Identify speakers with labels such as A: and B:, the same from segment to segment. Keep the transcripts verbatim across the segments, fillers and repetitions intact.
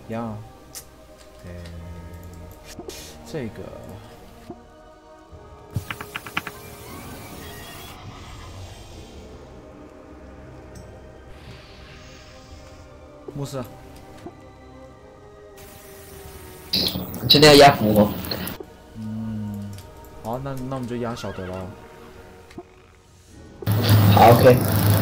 A: 呀，诶，这个。 牧师，
B: 今天要压服哦。
A: 嗯，好，那那我们就压小德了。
B: 好 ，OK。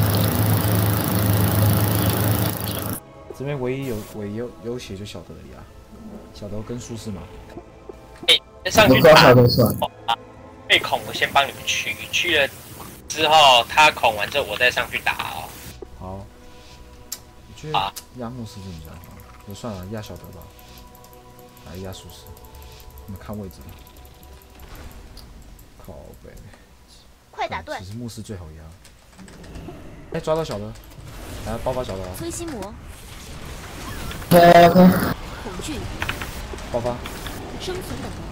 A: 这边唯一有唯一有有血就小德了呀，小德跟术士嘛。
C: 哎，先上去打。被恐，我先帮你们去，去了之后他恐完之后，我再上去打哦。
A: 好，我觉得压牧师真的比较好，就算了，压小德吧，来压术士，你们看位置吧。靠北，
D: 快打断！
A: 其实牧师最好压。哎，抓到小德，来爆发小德。
D: 催心魔。
B: OK。
D: 恐惧。
A: 爆发。
D: 生存本能。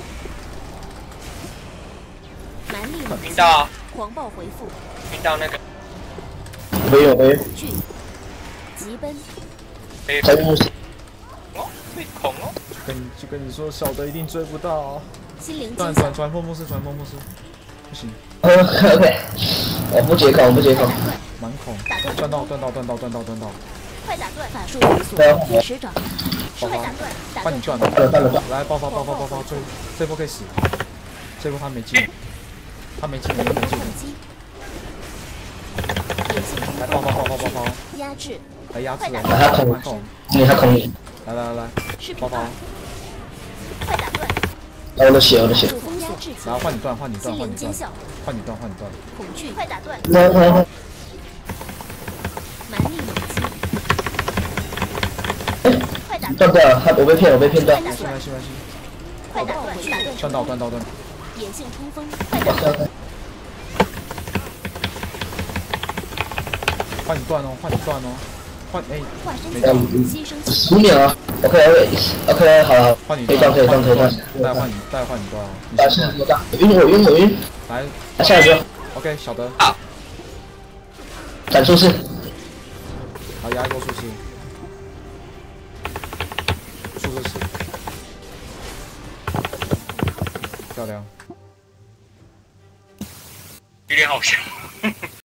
D: 蛮力猛
C: 听到。
D: 狂暴回复。
C: 听到那个。
B: 没有没有。
D: 恐惧。疾奔。
C: 被恐哦，被恐哦。
A: 跟就跟你说，小德一定追不到。
D: 心灵
A: 转转传风牧师，传风牧师，不行。
B: OK， 我不接控，我不接控。
A: 满孔，断到断到断到断到断到。
D: 快打断！法术解锁，天使掌。
A: 爆发，换你断
B: 了。
A: 来爆发爆发爆发，这这波可以死。这波他没进，他没进，没没进。来爆发爆发爆发！
D: 压制。
A: 来压制了。
B: 他控，你他控你。
A: 来来来来，爆发。
D: 快打断！
B: 我的血，我的血。
A: 然后换你断，换你断，换你断，换你断，换你断。
D: 恐惧，快打断！
B: 来来来。
D: 蛮力猛击，快打
B: 断掉了，他我被骗，我被骗断。
A: 没关系没关系。
D: 快打断！
A: 断到断到断。
D: 野性冲锋，快打断！
A: 换你断哦，换你断哦，换哎，
D: 没断。
B: 十秒啊 ，OK OK OK 好了，
A: 换你
B: 可以断可以断可以断。
A: 再换你再换你断哦。
B: 但是我断，晕我晕我晕。
A: 来，
B: 下一个。
A: OK 小德。
C: 好。
B: 斩术士。